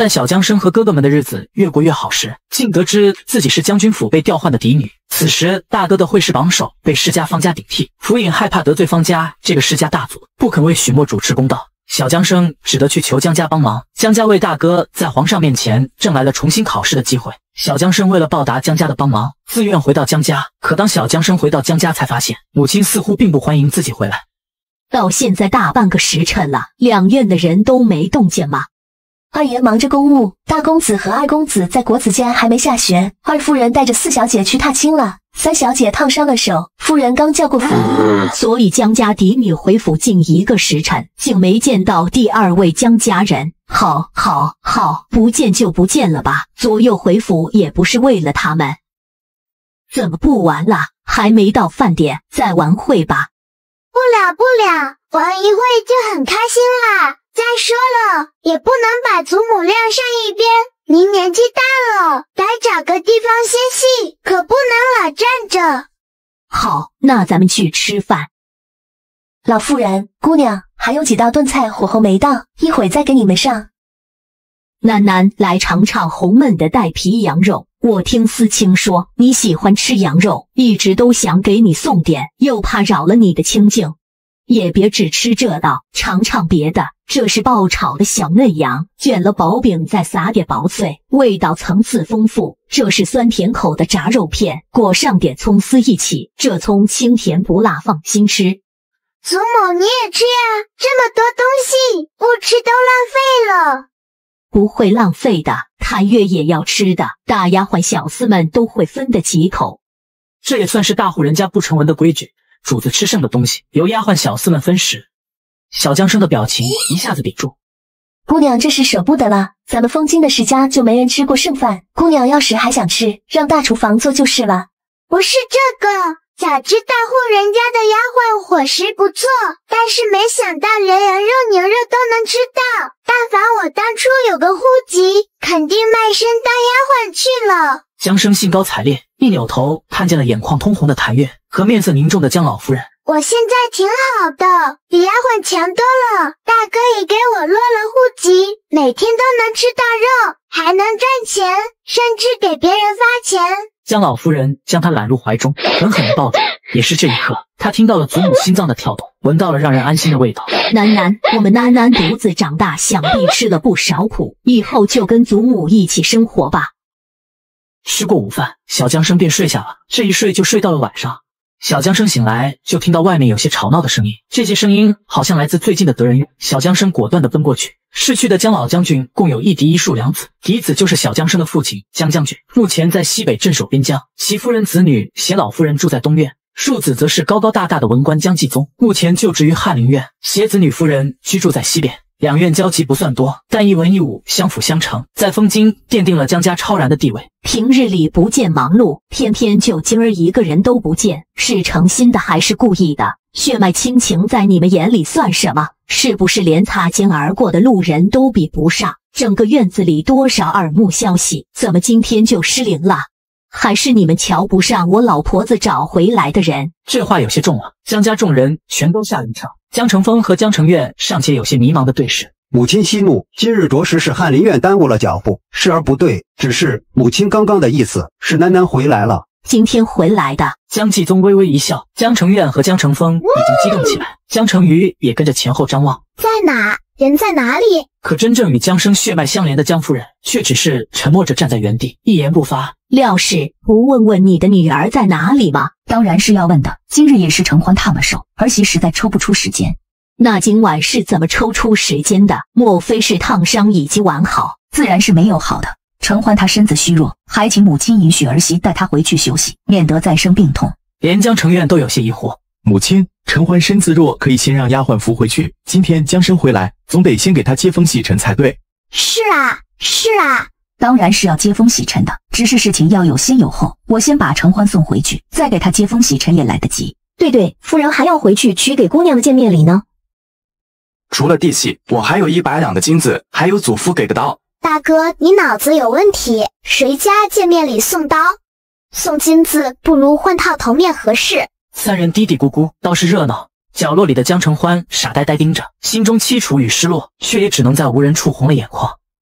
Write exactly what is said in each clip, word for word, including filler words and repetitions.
但小江生和哥哥们的日子越过越好时，竟得知自己是将军府被调换的嫡女。此时大哥的会试榜首被施家方家顶替，福尹害怕得罪方家这个施家大族，不肯为许墨主持公道。小江生只得去求江家帮忙。江家为大哥在皇上面前挣来了重新考试的机会。小江生为了报答江家的帮忙，自愿回到江家。可当小江生回到江家，才发现母亲似乎并不欢迎自己回来。 到现在大半个时辰了，两院的人都没动静吗？ 二爷忙着公务，大公子和二公子在国子监还没下学。二夫人带着四小姐去踏青了，三小姐烫伤了手，夫人刚叫过府。 所以江家嫡女回府近一个时辰，竟没见到第二位江家人。好，好，好，不见就不见了吧，左右回府也不是为了他们。怎么不玩了？还没到饭点，再玩会吧。 不了不了，玩一会就很开心啦。再说了，也不能把祖母晾上一边，您年纪大了，该找个地方歇息，可不能老站着。 好，那咱们去吃饭。 老夫人，姑娘，还有几道炖菜火候没到，一会再给你们上。 楠楠，来尝尝红焖的带皮羊肉。我听思清说你喜欢吃羊肉，一直都想给你送点，又怕扰了你的清静。也别只吃这道，尝尝别的。这是爆炒的小嫩羊，卷了薄饼，再撒点薄脆，味道层次丰富。这是酸甜口的炸肉片，裹上点葱丝一起，这葱清甜不辣，放心吃。 祖母你也吃呀，这么多东西，不吃都浪费了。 不会浪费的，谭月也要吃的，大丫鬟小厮们都会分得几口。 这也算是大户人家不成文的规矩，主子吃剩的东西由丫鬟小厮们分食。小江生的表情一下子屏住。 姑娘这是舍不得了，咱们封金的世家就没人吃过剩饭，姑娘要是还想吃，让大厨房做就是了。 不是这个，早知大户人家的丫鬟伙食不错，但是没想到连羊肉牛肉都能吃到。但凡我当初有个户籍，肯定卖身当丫鬟去了。 江生兴高采烈，一扭头看见了眼眶通红的谭月和面色凝重的江老夫人。 我现在挺好的，比丫鬟强多了。大哥也给我落了户籍，每天都能吃到肉，还能赚钱，甚至给别人发钱。 江老夫人将他揽入怀中，狠狠地抱住。也是这一刻，他听到了祖母心脏的跳动，闻到了让人安心的味道。 楠楠，我们楠楠独自长大，想必吃了不少苦，以后就跟祖母一起生活吧。 吃过午饭，小江生便睡下了。这一睡就睡到了晚上。小江生醒来，就听到外面有些吵闹的声音，这些声音好像来自最近的德人院。小江生果断地奔过去。逝去的江老将军共有一嫡一庶两子，嫡子就是小江生的父亲江将军，目前在西北镇守边疆，其夫人子女携老夫人住在东院。庶子则是高高大大的文官江继宗，目前就职于翰林院，携子女夫人居住在西边。两院交集不算多，但一文一武相辅相成，在封金奠定了江家超然的地位。 平日里不见忙碌，偏偏就今儿一个人都不见，是诚心的还是故意的？血脉亲情在你们眼里算什么？是不是连擦肩而过的路人都比不上？整个院子里多少耳目消息，怎么今天就失灵了？还是你们瞧不上我老婆子找回来的人？ 这话有些重了。江家众人全都下了一场。江承风和江承院尚且有些迷茫的对视。 母亲息怒，今日着实是翰林院耽误了脚步，是而不对。只是母亲刚刚的意思是楠楠回来了。 今天回来的。 江继宗微微一笑，江承院和江承风已经激动起来，江承瑜也跟着前后张望。 在哪？人在哪里？ 可真正与江生血脉相连的江夫人，却只是沉默着站在原地，一言不发。 廖氏，不问问你的女儿在哪里吗？ 当然是要问的，今日也是承欢烫了手，儿媳实在抽不出时间。 那今晚是怎么抽出时间的？莫非是烫伤已经完好？ 自然是没有好的。承欢他身子虚弱，还请母亲允许儿媳带他回去休息，免得再生病痛。 连江承院都有些疑惑。 母亲，承欢身子弱，可以先让丫鬟扶回去。今天江生回来，总得先给他接风洗尘才对。 是啊，是啊， 当然是要接风洗尘的，只是事情要有先有后。我先把承欢送回去，再给他接风洗尘也来得及。 对对，夫人还要回去取给姑娘的见面礼呢。 除了地契，我还有一百两的金子，还有祖父给的刀。 大哥，你脑子有问题，谁家见面礼送刀？送金子不如换套头面合适。 三人嘀嘀咕咕，倒是热闹。角落里的江承欢傻呆呆盯着，心中凄楚与失落，却也只能在无人处红了眼眶。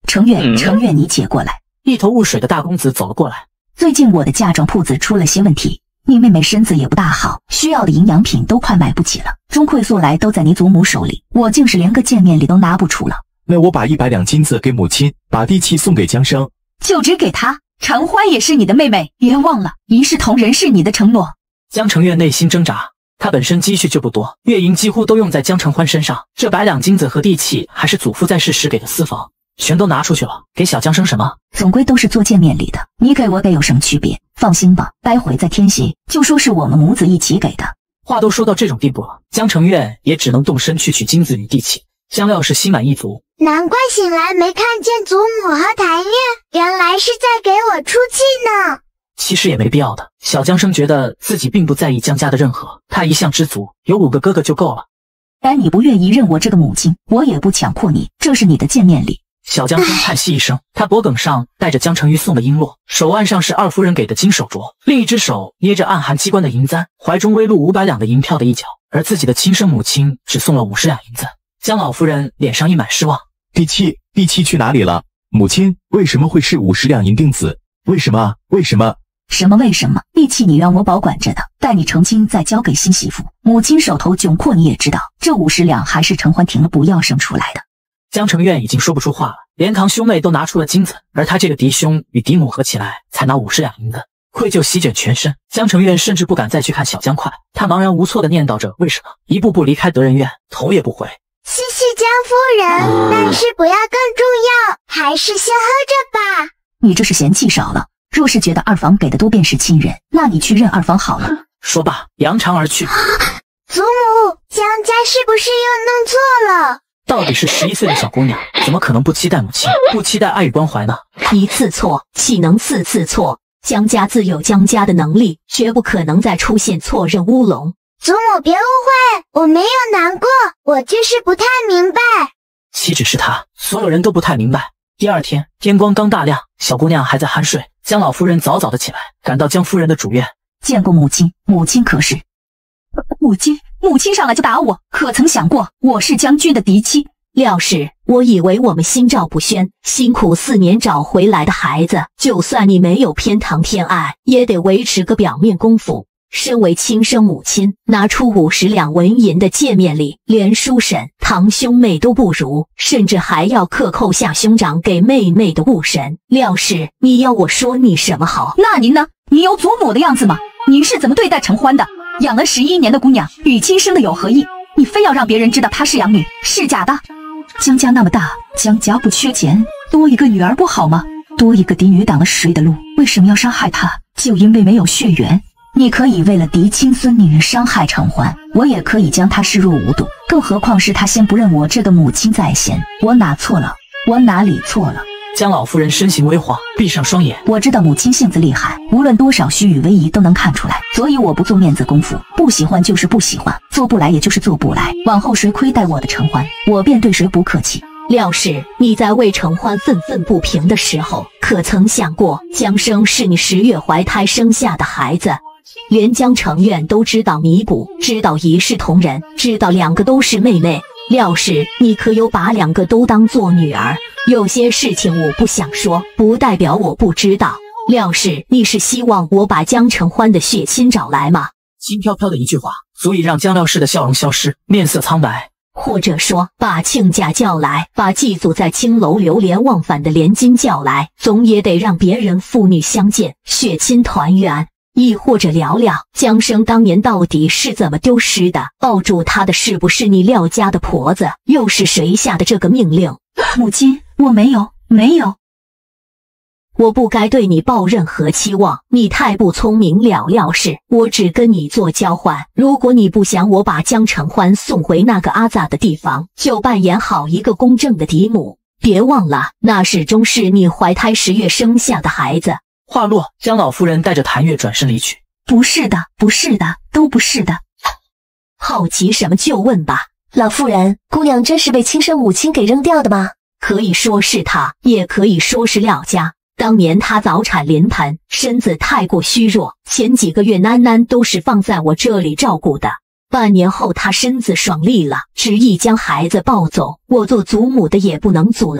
程月，程月，你且过来。 一头雾水的大公子走了过来。 最近我的嫁妆铺子出了些问题，你妹妹身子也不大好，需要的营养品都快买不起了，中馈素来都在你祖母手里，我竟是连个见面礼都拿不出了。 那我把一百两金子给母亲，把地契送给江生， 就只给他。陈欢也是你的妹妹，别忘了一视同仁是你的承诺。 江承月内心挣扎，他本身积蓄就不多，月银几乎都用在江承欢身上，这百两金子和地契还是祖父在世时给的私房，全都拿出去了，给小江生什么？ 总归都是做见面礼的，你给我给有什么区别？放心吧，待会再添些，就说是我们母子一起给的。 话都说到这种地步了，江承月也只能动身去取金子与地契。江料是心满意足， 难怪醒来没看见祖母和谭月，原来是在给我出气呢。 其实也没必要的，小江生觉得自己并不在意江家的任何，他一向知足，有五个哥哥就够了。 但你不愿意认我这个母亲，我也不强迫你，这是你的见面礼。 小江生叹息一声，他脖颈上戴着江成瑜送的璎珞，手腕上是二夫人给的金手镯，另一只手捏着暗含机关的银簪，怀中微露五百两的银票的一角，而自己的亲生母亲只送了五十两银子。江老夫人脸上溢满失望。 地契，地契去哪里了？母亲，为什么会是五十两银锭子？为什么？为什么？ 什么为什么？地契你让我保管着的，待你成亲再交给新媳妇。母亲手头窘迫，你也知道，这五十两还是陈欢停了不要生出来的。 江承院已经说不出话了，连堂兄妹都拿出了金子，而他这个嫡兄与嫡母合起来才拿五十两银子，愧疚席卷全身。江承院甚至不敢再去看小江快，他茫然无措地念叨着为什么，一步步离开德仁院，头也不回。 谢谢江夫人，但是不要更重要，还是先喝着吧。 你这是嫌弃少了，若是觉得二房给的多便是亲人，那你去认二房好了。 说罢，扬长而去。 祖母，江家是不是又弄错了？ 到底是十一岁的小姑娘，怎么可能不期待母亲，不期待爱与关怀呢？ 一次错，岂能次次错？江家自有江家的能力，绝不可能再出现错认乌龙。 祖母别误会，我没有难过，我就是不太明白。 岂止是他，所有人都不太明白。第二天天光刚大亮，小姑娘还在酣睡，江老夫人早早的起来，赶到江夫人的主院， 见过母亲。母亲可是？母亲，母亲上来就打我，可曾想过我是将军的嫡妻？ 廖氏，我以为我们心照不宣，辛苦四年找回来的孩子，就算你没有偏袒偏爱，也得维持个表面功夫。身为亲生母亲，拿出五十两纹银的见面礼，连叔婶、堂兄妹都不如，甚至还要克扣下兄长给妹妹的物神。廖氏，你要我说你什么好？ 那您呢？你有祖母的样子吗？您是怎么对待陈欢的？养了十一年的姑娘，与亲生的有何异？你非要让别人知道她是养女，是假的。江家那么大，江家不缺钱，多一个女儿不好吗？多一个嫡女挡了谁的路？为什么要伤害她？就因为没有血缘。你可以为了嫡亲孙女伤害陈欢，我也可以将她视若无睹。更何况是她先不认我这个母亲在先，我哪错了？我哪里错了？ 江老夫人身形微晃，闭上双眼。 我知道母亲性子厉害，无论多少虚与委蛇都能看出来，所以我不做面子功夫，不喜欢就是不喜欢，做不来也就是做不来。往后谁亏待我的陈欢，我便对谁不客气。 廖氏，你在为陈欢愤愤不平的时候，可曾想过江生是你十月怀胎生下的孩子？连江承院都知道弥补，知道一视同仁，知道两个都是妹妹。廖氏，你可有把两个都当做女儿？有些事情我不想说，不代表我不知道。廖氏，你是希望我把江承欢的血亲找来吗？ 轻飘飘的一句话，足以让江廖氏的笑容消失，面色苍白。 或者说，把亲家叫来，把祭祖在青楼流连忘返的连金叫来，总也得让别人父女相见，血亲团圆。亦或者聊聊江生当年到底是怎么丢失的，抱住他的是不是你廖家的婆子？又是谁下的这个命令？ 母亲，我没有，没有。 我不该对你抱任何期望，你太不聪明了。廖氏，我只跟你做交换，如果你不想我把江承欢送回那个阿杂的地方，就扮演好一个公正的嫡母。别忘了，那始终是你怀胎十月生下的孩子。 话落，江老夫人带着谭月转身离去。 不是的，不是的，都不是的。 好奇什么就问吧。 老夫人，姑娘真是被亲生母亲给扔掉的吗？ 可以说是她，也可以说是廖家。当年她早产临盆，身子太过虚弱，前几个月囡囡都是放在我这里照顾的。半年后她身子爽利了，执意将孩子抱走，我做祖母的也不能阻拦。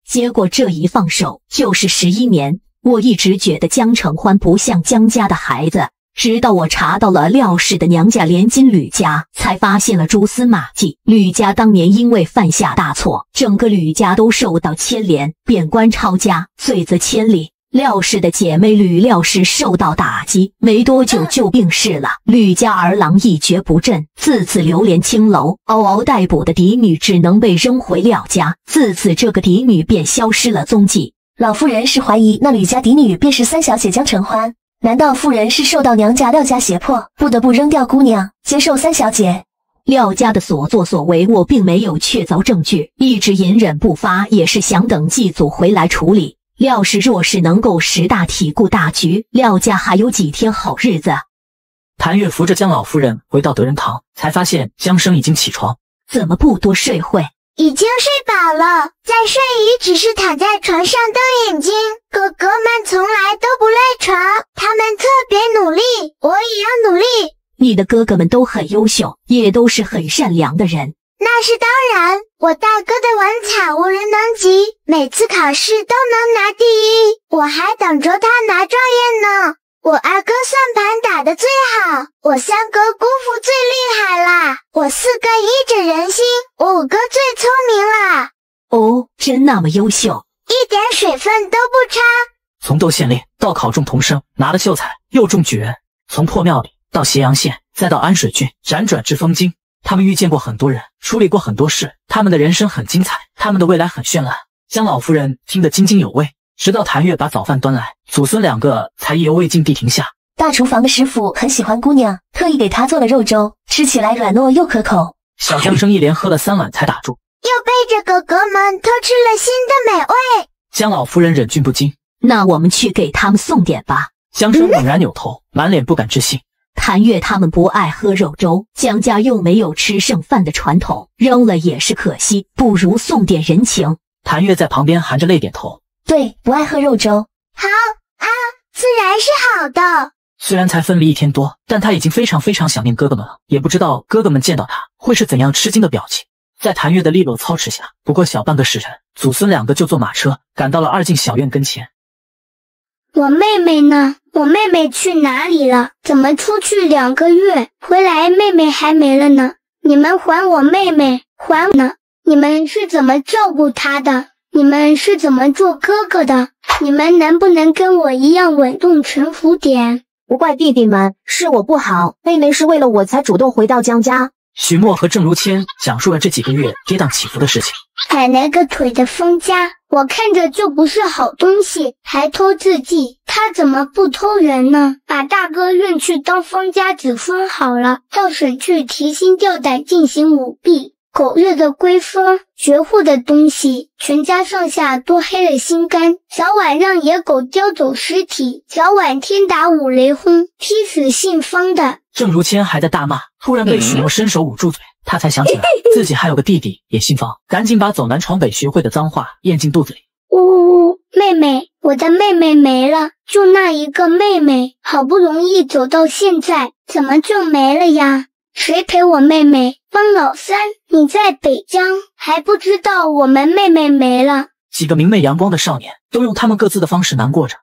结果这一放手就是十一年。我一直觉得江承欢不像江家的孩子，直到我查到了廖氏的娘家连金吕家，才发现了蛛丝马迹。吕家当年因为犯下大错，整个吕家都受到牵连，贬官抄家，罪责千里。廖氏的姐妹吕廖氏受到打击，没多久就病逝了。吕家儿郎一蹶不振，自此流连青楼，嗷嗷待哺的嫡女只能被扔回廖家，自此这个嫡女便消失了踪迹。 老夫人是怀疑那吕家嫡女便是三小姐江承欢？难道夫人是受到娘家廖家胁迫，不得不扔掉姑娘，接受三小姐？ 廖家的所作所为，我并没有确凿证据，一直隐忍不发，也是想等祭祖回来处理。廖氏若是能够识大体顾大局，廖家还有几天好日子。 谭月扶着江老夫人回到德仁堂，才发现江生已经起床。 怎么不多睡会？ 已经睡饱了，再睡也只是躺在床上瞪眼睛。哥哥们从来都不赖床，他们特别努力，我也要努力。 你的哥哥们都很优秀，也都是很善良的人。 那是当然，我大哥的文采无人能及，每次考试都能拿第一，我还等着他拿状元呢。我二哥算盘打得最好，我三哥姑父最厉害啦，我四哥一诊人心，我五哥最聪明啦。 哦，真那么优秀， 一点水分都不差。 从窦县令到考中童生，拿了秀才，又中举人，从破庙里到咸阳县，再到安水郡，辗转至封京。他们遇见过很多人，处理过很多事，他们的人生很精彩，他们的未来很绚烂。江老夫人听得津津有味，直到谭月把早饭端来，祖孙两个才意犹未尽地停下。 大厨房的师傅很喜欢姑娘，特意给她做了肉粥，吃起来软糯又可口。 小江生一连喝了三碗才打住， 又背着哥哥们偷吃了新的美味。 江老夫人忍俊不禁， 那我们去给他们送点吧。 江生猛然扭头，满脸不敢置信。 谭月他们不爱喝肉粥，江家又没有吃剩饭的传统，扔了也是可惜，不如送点人情。 谭月在旁边含着泪点头， 对，不爱喝肉粥。 好啊，自然是好的。 虽然才分离一天多，但他已经非常非常想念哥哥们了，也不知道哥哥们见到他会是怎样吃惊的表情。在谭月的利落操持下，不过小半个时辰，祖孙两个就坐马车赶到了二进小院跟前。 我妹妹呢？我妹妹去哪里了？怎么出去两个月，回来妹妹还没了呢？你们还我妹妹，还我呢？你们是怎么照顾她的？你们是怎么做哥哥的？你们能不能跟我一样稳重沉浮点？ 不怪弟弟们，是我不好，妹妹是为了我才主动回到江家。 许墨和郑如谦讲述了这几个月跌宕起伏的事情。 奶奶个腿的封家，我看着就不是好东西，还偷字迹，他怎么不偷人呢？把大哥运去当封家子孙好了，到省去提心吊胆进行舞弊。狗日的龟孙，绝户的东西，全家上下都黑了心肝。早晚让野狗叼走尸体，早晚天打五雷轰，踢死姓方的。 郑如谦还在大骂，突然被许墨伸手捂住嘴，他才想起来自己还有个弟弟也姓方，赶紧把走南闯北学会的脏话咽进肚子里。 呜呜呜，妹妹，我的妹妹没了，就那一个妹妹，好不容易走到现在，怎么就没了呀？谁陪我妹妹？方老三，你在北疆还不知道我们妹妹没了。 几个明媚阳光的少年都用他们各自的方式难过着。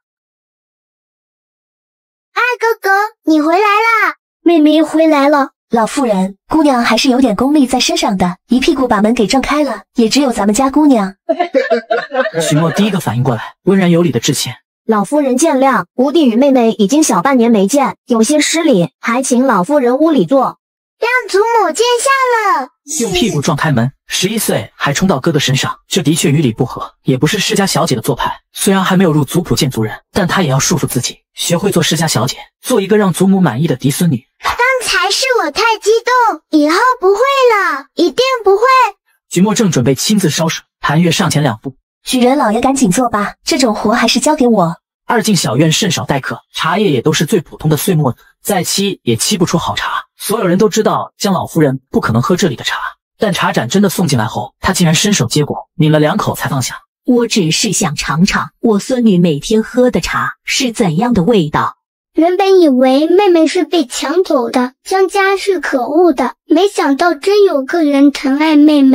二哥哥，你回来啦！ 妹妹回来了。老妇人，姑娘还是有点功力在身上的，一屁股把门给撞开了，也只有咱们家姑娘。 许墨第一个反应过来，温然有礼的致歉。 老夫人见谅，吾弟与妹妹已经小半年没见，有些失礼，还请老夫人屋里坐。 让祖母见笑了。 用屁股撞开门，十一岁还冲到哥哥身上，这的确与理不合，也不是世家小姐的做派。虽然还没有入族谱见族人，但她也要束缚自己，学会做世家小姐，做一个让祖母满意的嫡孙女。 刚才是我太激动，以后不会了，一定不会。 许墨正准备亲自烧水，谭月上前两步， 许人老爷赶紧做吧，这种活还是交给我。 二进小院甚少待客，茶叶也都是最普通的碎末子，再沏也沏不出好茶。所有人都知道江老夫人不可能喝这里的茶，但茶盏真的送进来后，她竟然伸手接过，抿了两口才放下。 我只是想尝尝我孙女每天喝的茶是怎样的味道。 原本以为妹妹是被抢走的，江家是可恶的，没想到真有个人疼爱妹妹。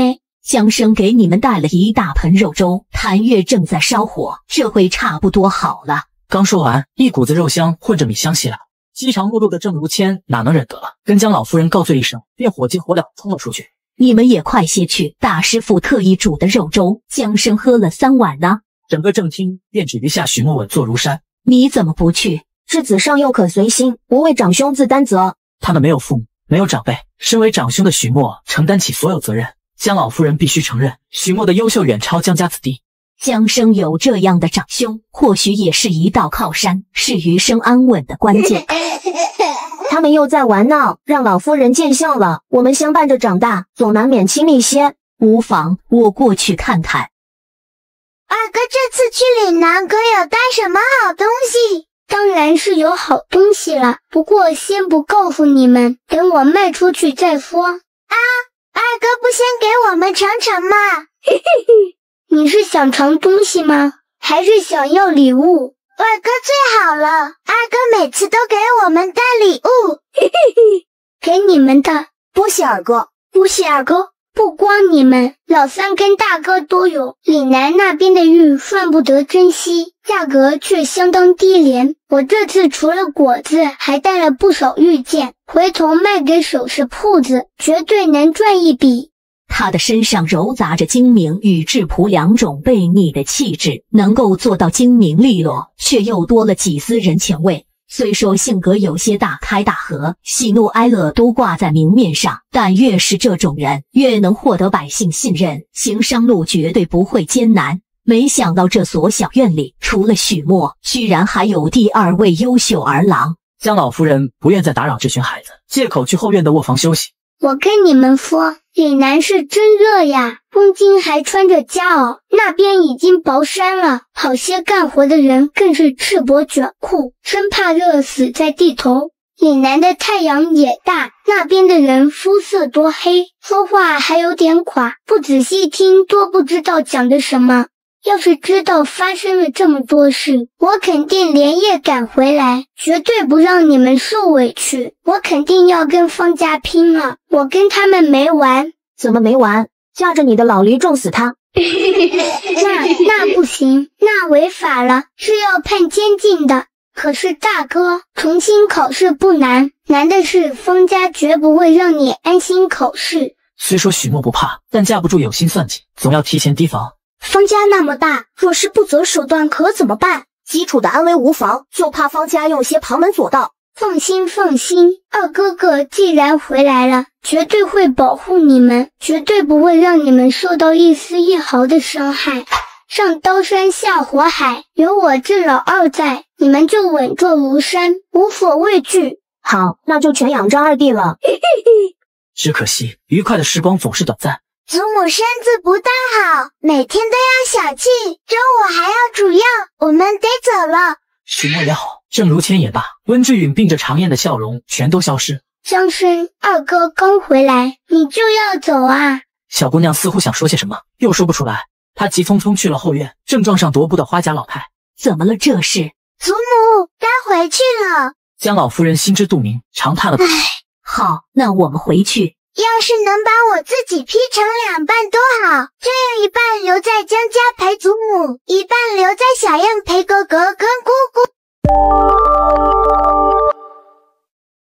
江生给你们带了一大盆肉粥，谭月正在烧火，这回差不多好了。 刚说完，一股子肉香混着米香袭来，饥肠辘辘的郑如谦哪能忍得了，跟江老夫人告罪一声，便火急火燎冲了出去。 你们也快些去，大师傅特意煮的肉粥，江生喝了三碗呢。 整个正厅便只余下许墨稳坐如山。 你怎么不去？ 至子上幼可随心，不为长兄自担责。 他们没有父母，没有长辈，身为长兄的许墨承担起所有责任。江老夫人必须承认，许墨的优秀远超江家子弟。 江生有这样的长兄，或许也是一道靠山，是余生安稳的关键。 他们又在玩闹，让老夫人见笑了。我们相伴着长大，总难免亲密些。 无妨，我过去看看。 二哥这次去岭南可有带什么好东西？当然是有好东西了，不过先不告诉你们，等我卖出去再说。啊，二哥不先给我们尝尝吗？嘿嘿嘿，你是想尝东西吗？还是想要礼物？二哥最好了，二哥每次都给我们带礼物。嘿嘿嘿，给你们的， 多谢二哥， 多谢二哥。不光你们，老三跟大哥都有。岭南那边的玉算不得珍稀，价格却相当低廉。我这次除了果子，还带了不少玉件，回头卖给首饰铺子，绝对能赚一笔。 他的身上糅杂着精明与质朴两种悖逆的气质，能够做到精明利落，却又多了几丝人情味。虽说性格有些大开大合，喜怒哀乐都挂在明面上，但越是这种人，越能获得百姓信任，行商路绝对不会艰难。没想到这所小院里，除了许墨，居然还有第二位优秀儿郎。 江老夫人不愿再打扰这群孩子，借口去后院的卧房休息。 我跟你们说，岭南是真热呀，东京还穿着夹袄，那边已经薄衫了，好些干活的人更是赤膊卷裤，生怕热死在地头。岭南的太阳也大，那边的人肤色多黑，说话还有点垮，不仔细听多不知道讲的什么。要是知道发生了这么多事，我肯定连夜赶回来，绝对不让你们受委屈。我肯定要跟方家拼了，我跟他们没完。 怎么没完？驾着你的老驴撞死他？ 那那不行，那违法了，是要判监禁的。可是大哥，重新考试不难，难的是方家绝不会让你安心考试。 虽说许墨不怕，但架不住有心算计，总要提前提防。 方家那么大，若是不择手段可怎么办？基础的安危无妨，就怕方家用些旁门左道。 放心放心，二哥哥既然回来了，绝对会保护你们，绝对不会让你们受到一丝一毫的伤害。上刀山下火海，有我这老二在，你们就稳坐如山，无所畏惧。 好，那就全仰仗二弟了。 只可惜，愉快的时光总是短暂。 祖母身子不大好，每天都要小气，中午还要煮药，我们得走了。 许墨也好，郑如谦也罢，温志允并着常艳的笑容全都消失。 张生，二哥刚回来，你就要走啊？ 小姑娘似乎想说些什么，又说不出来。她急匆匆去了后院，正撞上踱步的花甲老太。 怎么了这是？ 祖母，该回去了。 江老夫人心知肚明，长叹了口气。 好，那我们回去。 要是能把我自己劈成两半多好，这样一半留在江家陪祖母，一半留在小院陪哥哥跟姑姑。